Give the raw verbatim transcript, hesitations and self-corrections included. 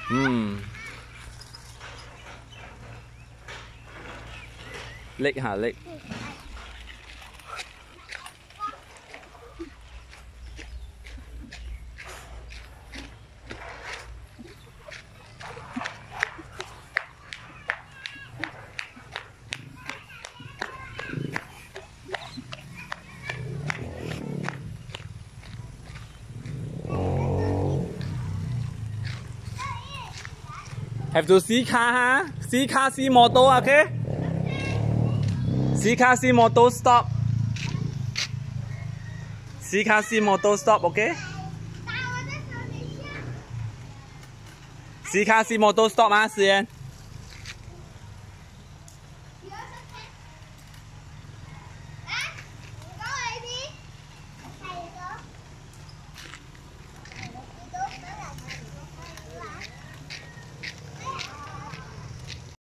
Ừ. Lịch hả lịch? Have to see car, huh? See car, see motor, okay? See car, see motor, stop. See car, see motor, stop, okay? See car, see motor, stop, huh, Sian?